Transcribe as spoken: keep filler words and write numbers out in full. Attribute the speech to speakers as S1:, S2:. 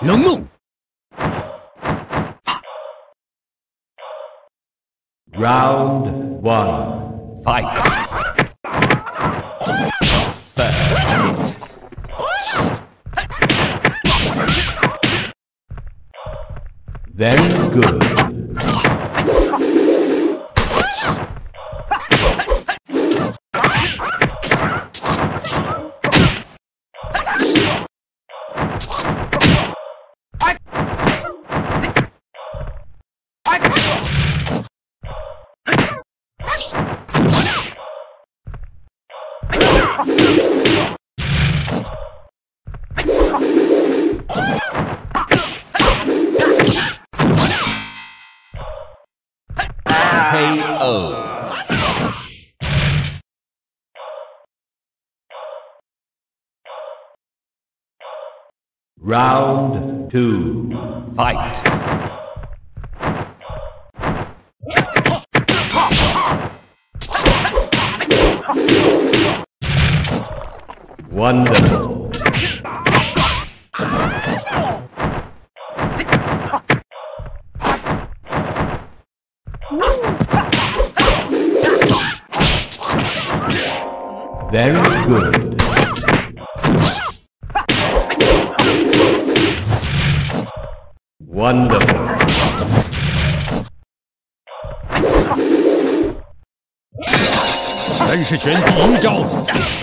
S1: 冷怒。
S2: Round one, fight. First. Very good. K O. Round two, fight. Wonderful. Very good. Wonderful.
S1: 三式拳第一招，